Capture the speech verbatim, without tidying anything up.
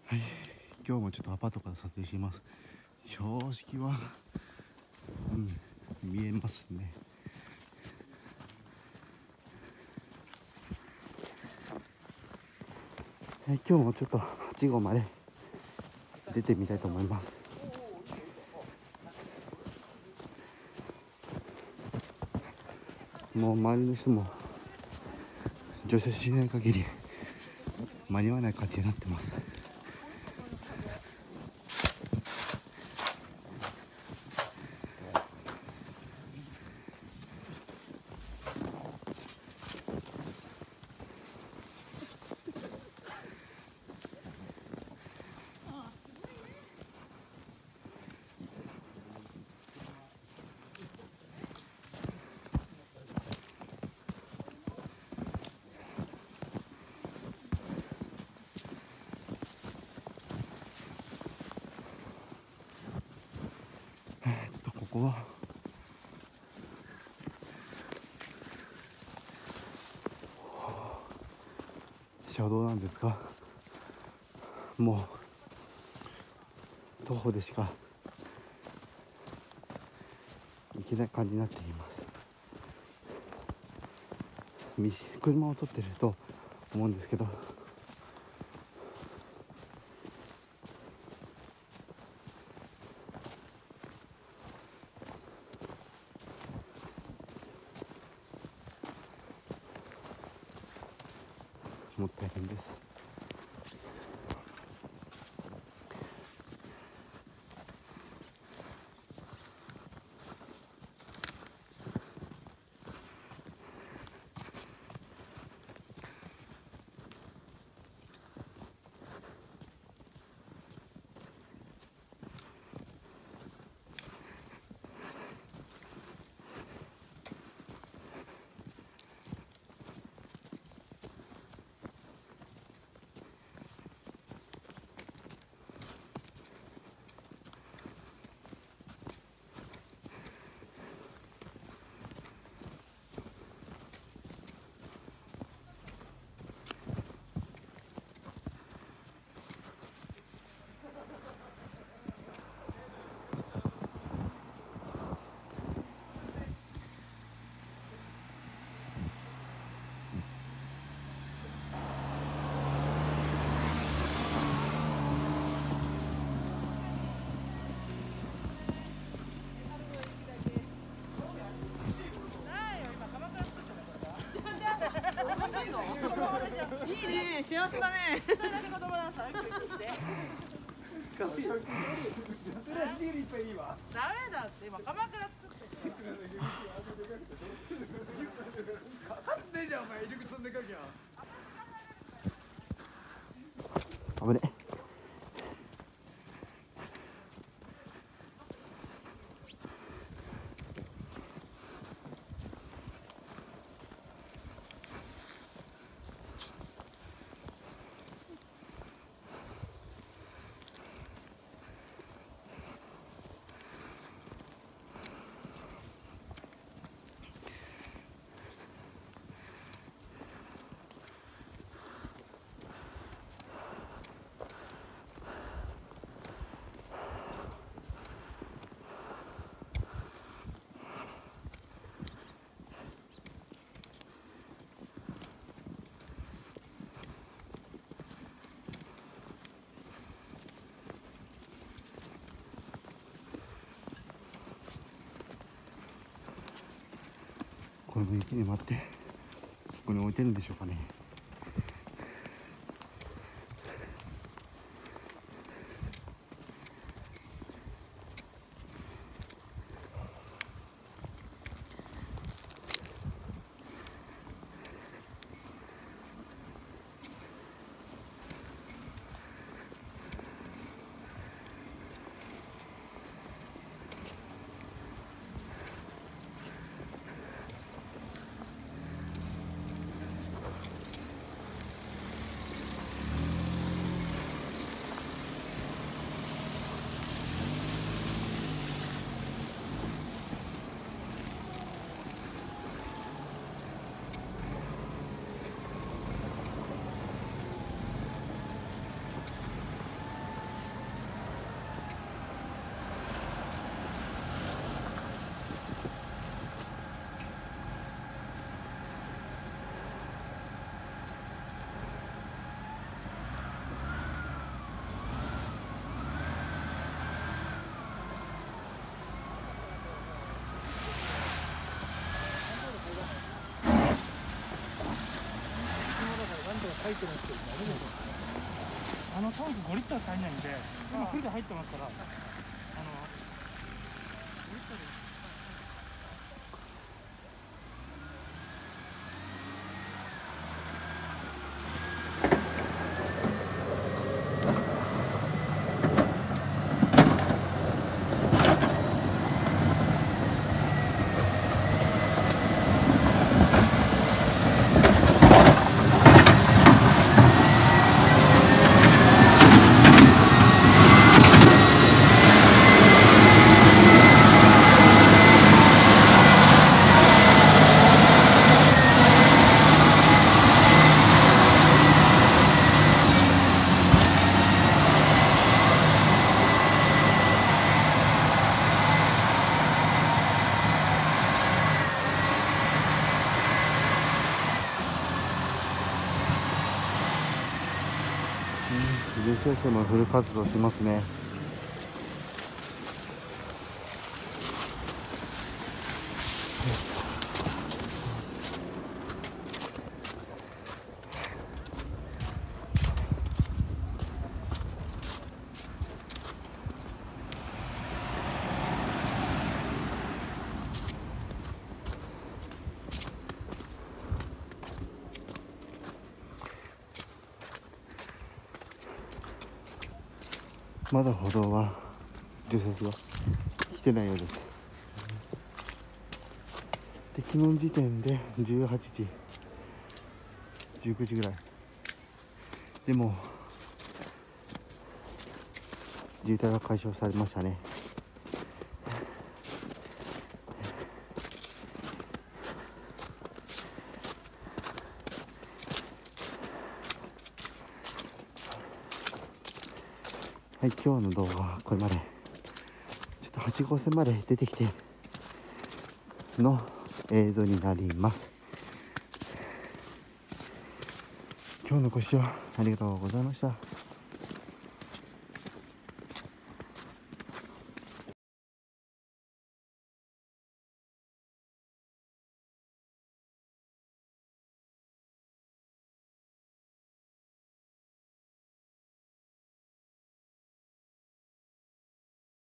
はい、今日もちょっとアパートから撮影します。標識は、うん、見えますね。はい、今日もちょっとはち号まで出てみたいと思います。もう周りの人も除雪しない限り間に合わない感じになってます。えーっとここは車道なんですが、もう徒歩でしか行けない感じになっています。車を撮ってると思うんですけど、もう大変です。 いいね、幸せだね。ダメだって今鎌倉作ってるから。勝ってじゃんお前、入り口そんでかきゃ。 危ね。これも雪に待ってここに置いてるんでしょうかね。 入ってますけど大丈夫ですか。あのタンクごリッターしか入んないんで、今フルで入ってますから、あのごリッターで。 自転車もフル活動しますね。まだ歩道は除雪が来てないようです。で、昨日時点でじゅうはちじ、じゅうくじぐらい。でも渋滞が解消されましたね。はい、今日の動画はこれまで。ちょっとはち号線まで出てきての映像になります。今日のご視聴ありがとうございました。